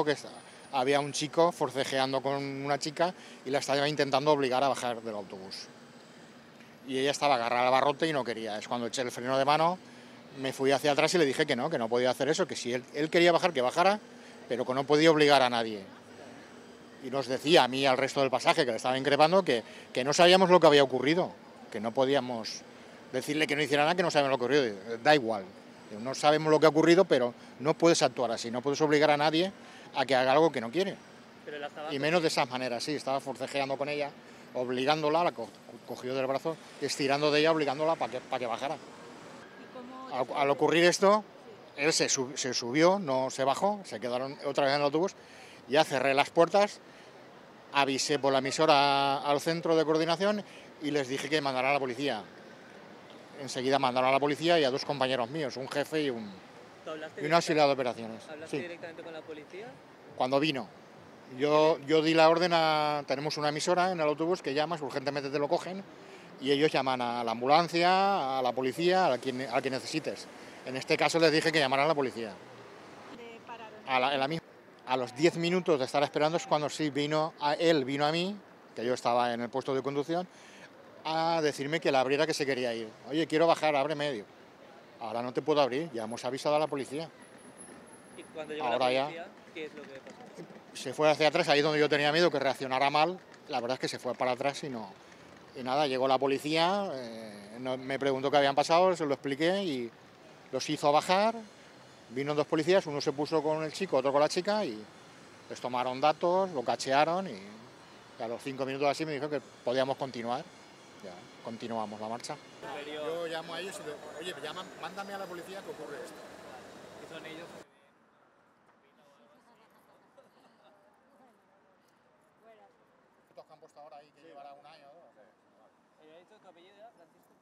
porque había un chico forcejeando con una chica y la estaba intentando obligar a bajar del autobús. Y ella estaba agarrada al barrote y no quería. Es cuando eché el freno de mano, me fui hacia atrás y le dije que no podía hacer eso, que si él quería bajar, que bajara, pero que no podía obligar a nadie. Y nos decía a mí y al resto del pasaje que le estaba increpando que no sabíamos lo que había ocurrido, que no podíamos decirle que no hiciera nada, que no sabíamos lo que ocurrió. Da igual, no sabemos lo que ha ocurrido, pero no puedes actuar así, no puedes obligar a nadie a que haga algo que no quiere. Pero la estaba Y menos de esas maneras, sí, estaba forcejeando con ella, obligándola, la cogió del brazo, estirando de ella, obligándola para que bajara. Al ocurrir esto, él se subió, no se bajó, se quedaron otra vez en el autobús, ya cerré las puertas, avisé por la emisora al centro de coordinación y les dije que mandaran a la policía. Enseguida mandaron a la policía y a dos compañeros míos, un jefe y un auxiliar de operaciones. ¿Hablaste directamente con la policía? Cuando vino. Yo di la orden tenemos una emisora en el autobús que llamas, urgentemente te lo cogen, y ellos llaman a la ambulancia, a la policía, a quien necesites. En este caso les dije que llamaran a la policía. A los 10 minutos de estar esperando es cuando sí él vino a mí, que yo estaba en el puesto de conducción, a decirme que la abriera, que se quería ir. Oye, quiero bajar, abre medio. Ahora no te puedo abrir, ya hemos avisado a la policía. ¿Y cuando llegó la policía, qué es lo que pasó? Se fue hacia atrás, ahí donde yo tenía miedo que reaccionara mal. La verdad es que se fue para atrás y nada, llegó la policía, me preguntó qué habían pasado, se lo expliqué y los hizo bajar. Vino dos policías, uno se puso con el chico, otro con la chica y les tomaron datos, lo cachearon y a los 5 minutos así me dijo que podíamos continuar. Ya, continuamos la marcha. Yo llamo a ellos y digo, oye, mándame a la policía que ocurre esto. ¿Qué son ellos? Estos que han puesto ahora ahí que llevará un año o dos. ¿Ha dicho tu apellido, Francisco?